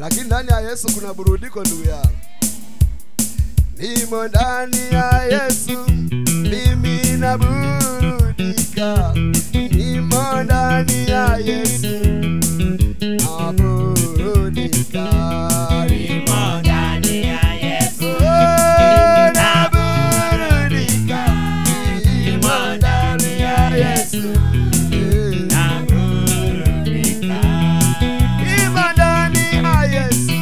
Lakini ndani ya Yesu kuna burudiko ndugu yangu. Nimo ndani ya Yesu, mimi naburudika. Nimo ndani ya Yesu, naburudika. Nimo ndani ya Yesu, naburudika. Nimo ndani ya Yesu, naburudika. nimo ndani ya Yesu,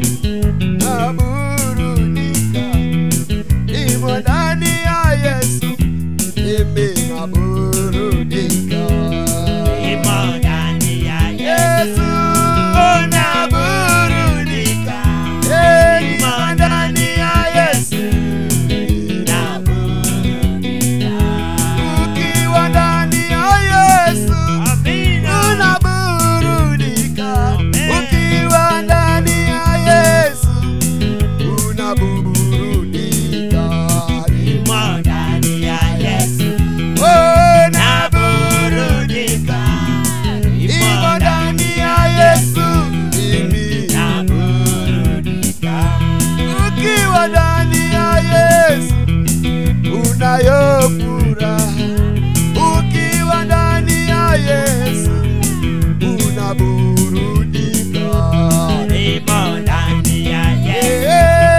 naburudika. Nimo ndani ya Yesu, mimi naburudika. Nimo ndani ya Yesu, naburudika. Nimo ndani ya Yesu, naburudika. ukiwa ndani ya Yesu, Amina. unaburudika. Amen. Ukiwa ndani ya Yesu, unaburudika. Nimo ndani ya Yesu, Oh, naburudika. nimo ndani ya Yesu, mimi. naburudika. Ukiwa ndani ya Yesu, unayo furaha. Ukiwa ndani ya Yesu, unaburudika. Nimo ndani ya Yesu,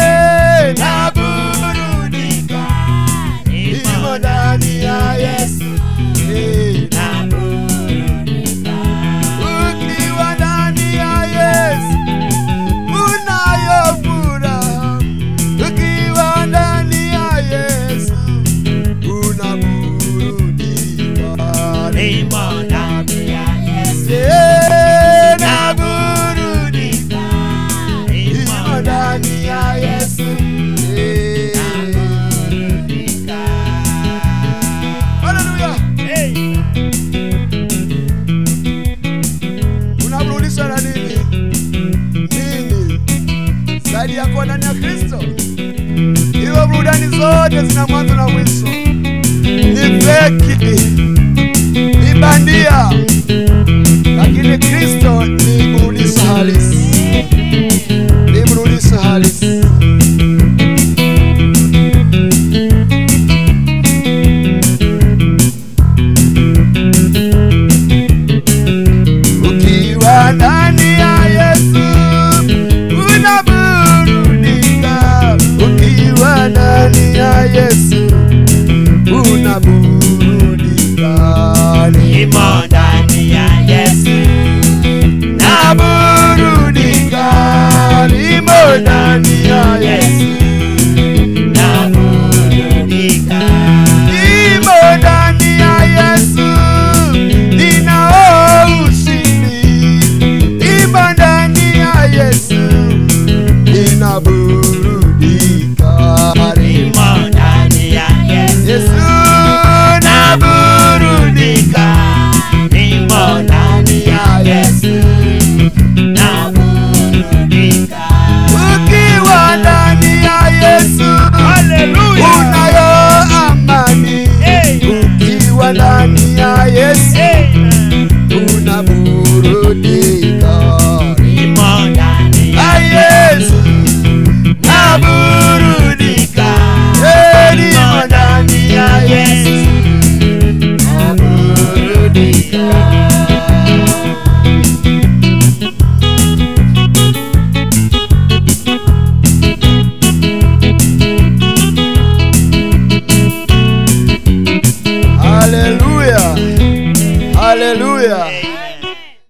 Naburudika. Nimo ndani ya Yesu, naburudika. ukiwa ndani ya Yesu, unayo furaha. Ukiwa ndani ya Yesu, unaburudika. Nimo ndani ya Yesu, Naburudika. Nimo ndani ya Yesu, naburudika. haleluya. Hey. Unaburudishwa na nini? Nini zaidi ya kuwa ndani ya Kristo? Hiyo burudani zote zina mwanzo na mwisho, ni feki, ni bandia, lakini Kristo ni burudisho halisi.